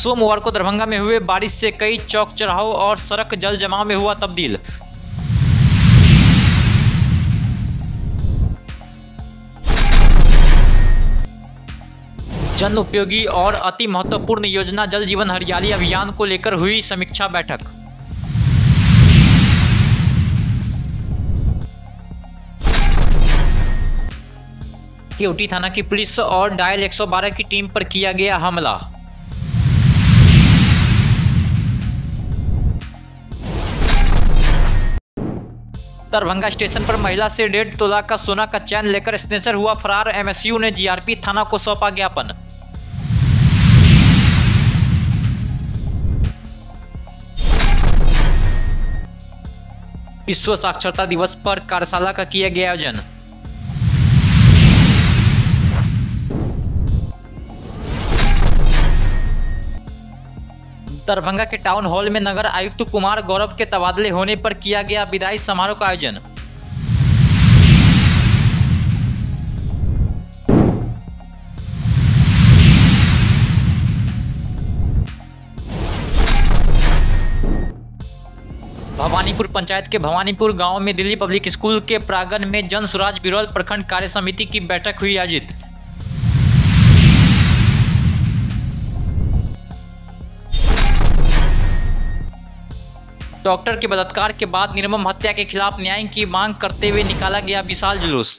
सोमवार को दरभंगा में हुए बारिश से कई चौक चौराहों और सड़क जल जमाव में हुआ तब्दील। जन उपयोगी और अति महत्वपूर्ण योजना जल जीवन हरियाली अभियान को लेकर हुई समीक्षा बैठक। केवटी थाना की पुलिस और डायल 112 की टीम पर किया गया हमला। दरभंगा स्टेशन पर महिला से 1.5 तोला का सोना का चैन लेकर स्नेचर हुआ फरार। एमएसयू ने जीआरपी थाना को सौंपा ज्ञापन। विश्व साक्षरता दिवस पर कार्यशाला का किया गया आयोजन। दरभंगा के टाउन हॉल में नगर आयुक्त कुमार गौरव के तबादले होने पर किया गया विदाई समारोह का आयोजन। भवानीपुर पंचायत के भवानीपुर गांव में दिल्ली पब्लिक स्कूल के प्रांगण में जन सुराज बिरौल प्रखंड कार्य समिति की बैठक हुई आयोजित। डॉक्टर के बलात्कार के बाद निर्मम हत्या के खिलाफ न्याय की मांग करते हुए निकाला गया विशाल जुलूस।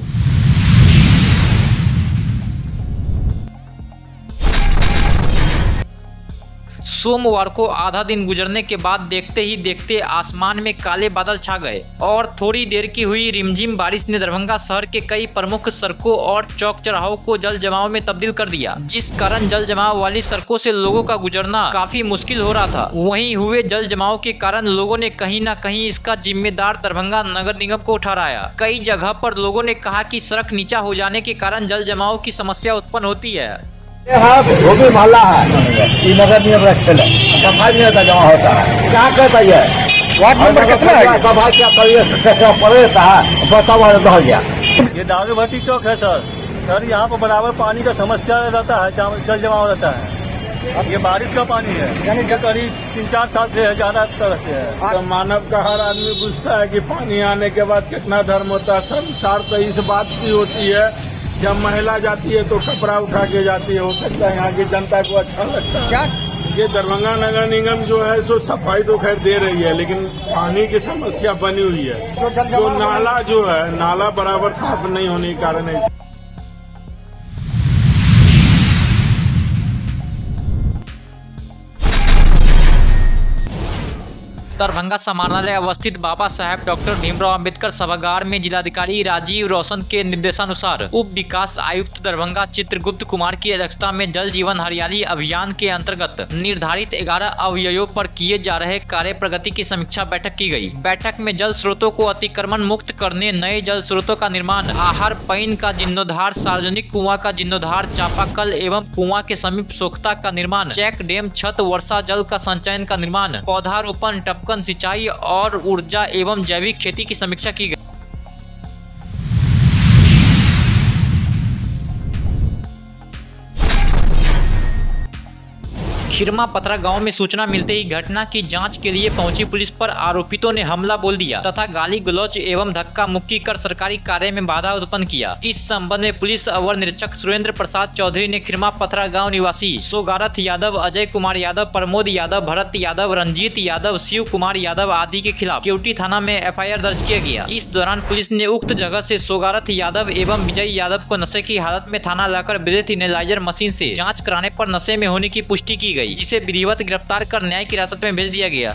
सोमवार को आधा दिन गुजरने के बाद देखते ही देखते आसमान में काले बादल छा गए और थोड़ी देर की हुई रिमझिम बारिश ने दरभंगा शहर के कई प्रमुख सड़कों और चौक चौराहों को जल जमाव में तब्दील कर दिया, जिस कारण जल जमाव वाली सड़कों से लोगों का गुजरना काफी मुश्किल हो रहा था। वहीं हुए जल जमाव के कारण लोगों ने कहीं न कहीं इसका जिम्मेदार दरभंगा नगर निगम को ठहराया। कई जगह पर लोगों ने कहा कि सड़क नीचा हो जाने के कारण जल जमाव की समस्या उत्पन्न होती है। वो भी मोहल्ला है, नगर निगम रखते हैं, सफाई नहीं होता, जमा होता है। क्या कहता है वार्ड नंबर कितना है? सफाई क्या करिए पड़ेगा बताओ रह गया। ये दारू भट्टी चौक है सर यहाँ पर बराबर पानी का समस्या रहता है, जल जमाव रहता है। ये बारिश का पानी है, यानी करीब 3-4 साल से ज्यादा तरह से है। तो मानव का हर आदमी पूछता है कि पानी आने के बाद कितना धर्म होता है। संसार तो इस बात की होती है, जब महिला जाती है तो कपड़ा उठा के जाती है। हो सकता है यहाँ की जनता को अच्छा लगता है। क्या ये दरभंगा नगर निगम जो है सो सफाई तो खैर दे रही है, लेकिन पानी की समस्या बनी हुई है। जो नाला जो है, नाला बराबर साफ नहीं होने के कारण है। दरभंगा समाहरणालय अवस्थित बाबा साहेब डॉक्टर भीमराव अंबेडकर सभागार में जिलाधिकारी राजीव रोशन के निर्देशानुसार उप विकास आयुक्त दरभंगा चित्रगुप्त कुमार की अध्यक्षता में जल जीवन हरियाली अभियान के अंतर्गत निर्धारित 11 अवयवों पर किए जा रहे कार्य प्रगति की समीक्षा बैठक की गई। बैठक में जल स्रोतों को अतिक्रमण मुक्त करने, नए जल स्रोतों का निर्माण, आहर पईन का जीर्णोद्धार, सार्वजनिक कुआं का जीर्णोद्धार, चापाकल एवं कुआं के समीप सोख्ता का निर्माण, चेक डैम छत वर्षा जल का संचयन का निर्माण, पौधारोपण, सिंचाई और ऊर्जा एवं जैविक खेती की समीक्षा की गई। खिरमा पथरा गांव में सूचना मिलते ही घटना की जांच के लिए पहुंची पुलिस पर आरोपितों ने हमला बोल दिया तथा गाली गलौज एवं धक्का मुक्की कर सरकारी कार्य में बाधा उत्पन्न किया। इस संबंध में पुलिस अवर निरीक्षक सुरेंद्र प्रसाद चौधरी ने खिरमा पथरा गांव निवासी सोगारथ यादव, अजय कुमार यादव, प्रमोद यादव, भरत यादव, रंजीत यादव, शिव कुमार यादव आदि के खिलाफ केवटी थाना में FIR दर्ज किया गया। इस दौरान पुलिस ने उक्त जगह से सोगारथ यादव एवं विजय यादव को नशे की हालत में थाना लाकर ब्रेथ इनेलाइजर मशीन से जाँच कराने पर नशे में होने की पुष्टि की गई, जिसे विधिवत गिरफ्तार कर न्यायिक हिरासत में भेज दिया गया।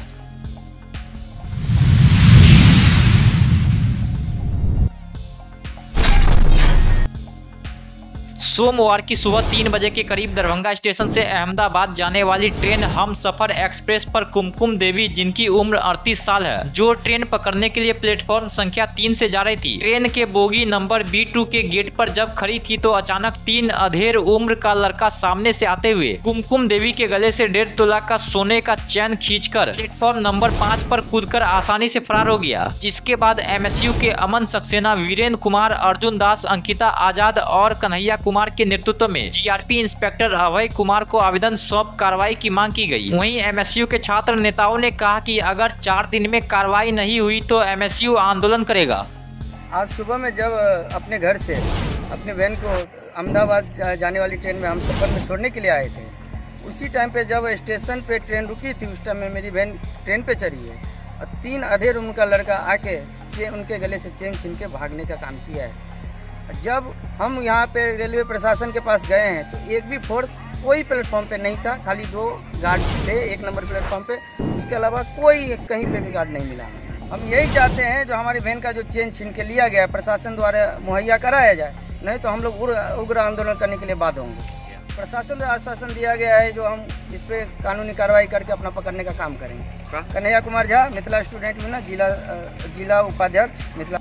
सोमवार की सुबह 3 बजे के करीब दरभंगा स्टेशन से अहमदाबाद जाने वाली ट्रेन हमसफर एक्सप्रेस पर कुमकुम देवी, जिनकी उम्र 38 साल है, जो ट्रेन पकड़ने के लिए प्लेटफॉर्म संख्या 3 से जा रही थी। ट्रेन के बोगी नंबर B2 के गेट पर जब खड़ी थी तो अचानक 3 अधेड़ उम्र का लड़का सामने से आते हुए कुमकुम देवी के गले से 1.5 तोला का सोने का चैन खींचकर प्लेटफॉर्म नंबर 5 पर कूदकर आसानी से फरार हो गया। जिसके बाद MSU के अमन सक्सेना, वीरेंद्र कुमार, अर्जुन दास, अंकिता आजाद और कन्हैया कुमार कुमार के नेतृत्व में जीआरपी इंस्पेक्टर अभय कुमार को आवेदन सौंप कार्रवाई की मांग की गई। वहीं एमएसयू के छात्र नेताओं ने कहा कि अगर 4 दिन में कार्रवाई नहीं हुई तो एमएसयू आंदोलन करेगा। आज सुबह में जब अपने घर से अपने बहन को अहमदाबाद जाने वाली ट्रेन में हम सफर में छोड़ने के लिए आए थे, उसी टाइम पे जब स्टेशन पे ट्रेन रुकी थी, उस टाइम में मेरी बहन ट्रेन पे चढ़ी है और 3 अधेड़ उम्र का लड़का आके उनके गले से चेन छीन के भागने का काम किया है। जब हम यहाँ पे रेलवे प्रशासन के पास गए हैं तो एक भी फोर्स कोई प्लेटफॉर्म पे नहीं था, खाली 2 गार्ड थे 1 नंबर प्लेटफॉर्म पे, उसके अलावा कोई कहीं पे भी गार्ड नहीं मिला। हम यही चाहते हैं जो हमारी बहन का जो चेन छीन के लिया गया प्रशासन द्वारा मुहैया कराया जाए, नहीं तो हम लोग उग्र आंदोलन करने के लिए बाध्य होंगे। प्रशासन द्वारा आश्वासन दिया गया है जो हम इस पे कानूनी कार्रवाई करके अपना पकड़ने का काम करेंगे। कन्हैया कुमार झा, मिथिला स्टूडेंट यूनियन जिला उपाध्यक्ष मिथिला।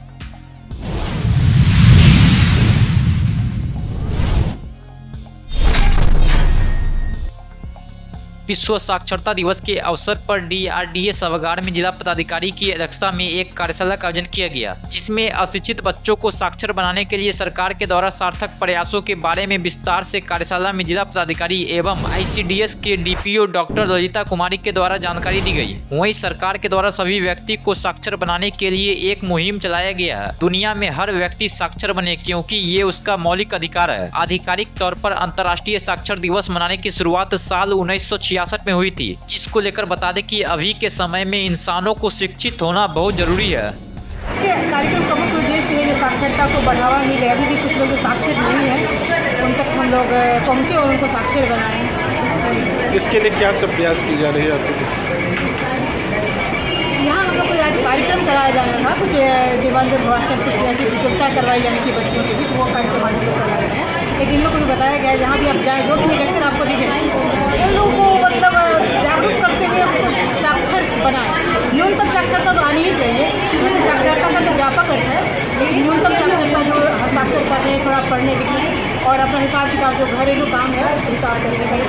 विश्व साक्षरता दिवस के अवसर पर डीआरडीए सभागार में जिला पदाधिकारी की अध्यक्षता में एक कार्यशाला का आयोजन किया गया, जिसमें अशिक्षित बच्चों को साक्षर बनाने के लिए सरकार के द्वारा सार्थक प्रयासों के बारे में विस्तार से कार्यशाला में जिला पदाधिकारी एवं आईसीडीएस के डीपीओ डॉक्टर ललिता कुमारी के द्वारा जानकारी दी गई। वहीं सरकार के द्वारा सभी व्यक्ति को साक्षर बनाने के लिए एक मुहिम चलाया गया है। दुनिया में हर व्यक्ति साक्षर बने क्योंकि ये उसका मौलिक अधिकार है। आधिकारिक तौर पर अंतर्राष्ट्रीय साक्षर दिवस मनाने की शुरुआत साल 1966 में हुई थी, जिसको लेकर बता दें कि अभी के समय में इंसानों को शिक्षित होना बहुत जरूरी है। कार्यक्रम का मुख्य उद्देश्य है साक्षरता को बढ़ावा मिले। अभी भी कुछ लोग साक्षर नहीं है, उन तक हम लोग पहुँचे और उनको साक्षर बनाएं। इसके लिए क्या सब प्रयास की जा रही है आपके? यहाँ हम लोग को आज कार्यक्रम कराया जाना था, कुछ निबंध भाषण कुछ ऐसी प्रतियोगिता करवाई जाने की बच्चों के बीच, वो कार्यक्रम हम लोग करा रहे हैं। लेकिन इन लोगों को बताया गया है जहाँ भी आप जाए जो भी लेकर आपको दिखे, इन लोगों को मतलब जागरूक करते हुए उनको साक्षर बनाए। न्यूनतम साक्षरता तो आनी ही चाहिए, क्योंकि साक्षरता का तो व्यापक अर्थ है, लेकिन न्यूनतम साक्षरता जो हस्ताक्षर कर रहे हैं थोड़ा पढ़ने लिखने और अपना हिसाब किताब जो घरेलू काम है हिसाब करने का।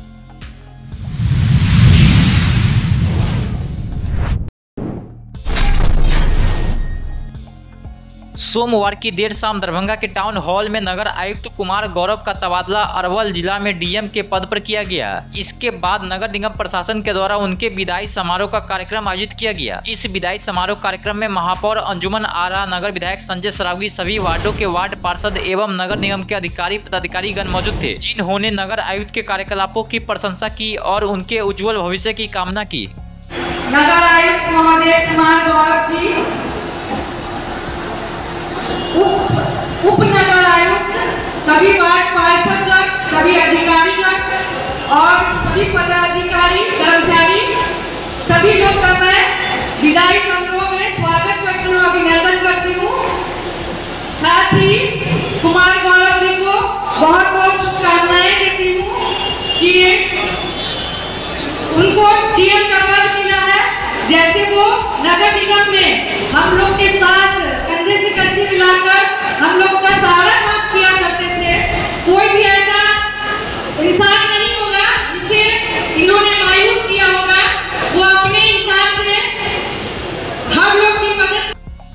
सोमवार की देर शाम दरभंगा के टाउन हॉल में नगर आयुक्त कुमार गौरव का तबादला अरवल जिला में डीएम के पद पर किया गया। इसके बाद नगर निगम प्रशासन के द्वारा उनके विदाई समारोह का कार्यक्रम आयोजित किया गया। इस विदाई समारोह कार्यक्रम में महापौर अंजुमन आरा, नगर विधायक संजय सरावगी, सभी वार्डों के वार्ड पार्षद एवं नगर निगम के अधिकारी पदाधिकारी गण मौजूद थे, जिन्होंने नगर आयुक्त के कार्यकलापों की प्रशंसा की और उनके उज्जवल भविष्य की कामना की। नगर आयुक्त महोदय कुमार गौरव जी, उप नगर आयुक्त, सभी वार्ड पार्षदगण, सभी अधिकारीगण और सभी पदाधिकारी कर्मचारी, सभी लोग का मैं विदाई समारोह में स्वागत करती हूँ, अभिनंदन करती हूँ। साथ ही कुमार गौरव जी को बहुत बहुत शुभकामनाएं देती हूँ कि उनको डीएम का पद मिला है। जैसे वो नगर निगम में हम लोग के साथ कंधे से कंधे मिलाकर हम लोग का सारा काम किया करते थे, कोई भी ऐसा इंसान नहीं होगा जिसे इन्होंने मायूस किया होगा। वो अपने हिसाब से हम लोग की मदद।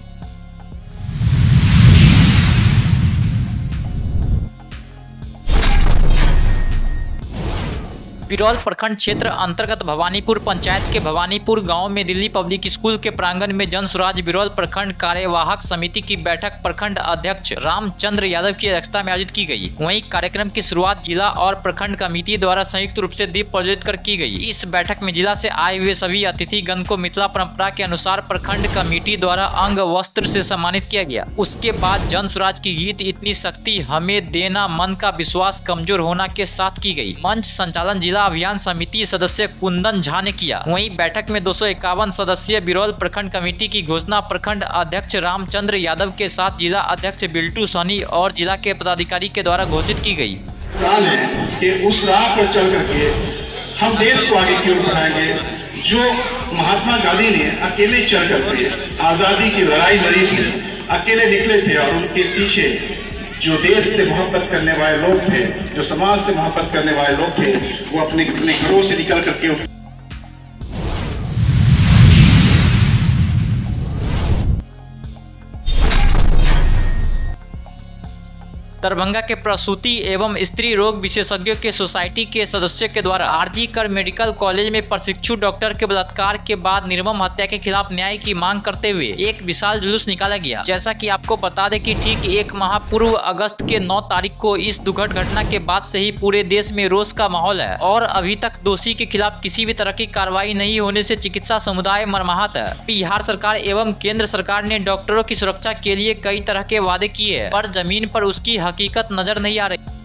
बिरौल प्रखंड क्षेत्र अंतर्गत भवानीपुर पंचायत के भवानीपुर गांव में दिल्ली पब्लिक स्कूल के प्रांगण में जन स्वराज बिरौल प्रखंड कार्यवाहक समिति की बैठक प्रखंड अध्यक्ष रामचंद्र यादव की अध्यक्षता में आयोजित की गई। वहीं कार्यक्रम की शुरुआत जिला और प्रखंड कमेटी द्वारा संयुक्त रूप से दीप प्रज्वलित कर की गई। इस बैठक में जिला से आए हुए सभी अतिथिगण को मिथिला परंपरा के अनुसार प्रखंड कमेटी द्वारा अंग वस्त्र से सम्मानित किया गया। उसके बाद जन स्वराज की गीत इतनी शक्ति हमें देना मन का विश्वास कमजोर होना के साथ की गई। मंच संचालन जिला अभियान समिति सदस्य कुंदन झा ने किया। वहीं बैठक में 251 सदस्यीय बिरौल प्रखंड कमेटी की घोषणा प्रखंड अध्यक्ष रामचंद्र यादव के साथ जिला अध्यक्ष बिल्टू सनी और जिला के पदाधिकारी के द्वारा घोषित की गई। कि उस राह पर चल करके हम देश को आगे की ओर बढ़ाएंगे जो महात्मा गांधी ने अकेले चल करके आजादी की लड़ाई लड़ी थी, अकेले निकले थे और उनके पीछे जो देश से मोहब्बत करने वाले लोग थे, जो समाज से मोहब्बत करने वाले लोग थे, वो अपने घरों से निकल करके दरभंगा के प्रसूति एवं स्त्री रोग विशेषज्ञों के सोसाइटी के सदस्यों के द्वारा आरजी कर मेडिकल कॉलेज में प्रशिक्षु डॉक्टर के बलात्कार के बाद निर्मम हत्या के खिलाफ न्याय की मांग करते हुए एक विशाल जुलूस निकाला गया। जैसा कि आपको बता दें कि ठीक एक माह पूर्व अगस्त के 9 तारीख को इस दुखद घटना के बाद से ही पूरे देश में रोष का माहौल है और अभी तक दोषी के खिलाफ किसी भी तरह की कार्रवाई नहीं होने से चिकित्सा समुदाय मर्माहत है। बिहार सरकार एवं केंद्र सरकार ने डॉक्टरों की सुरक्षा के लिए कई तरह के वादे किए हैं, पर जमीन पर उसकी हकीकत नजर नहीं आ रही।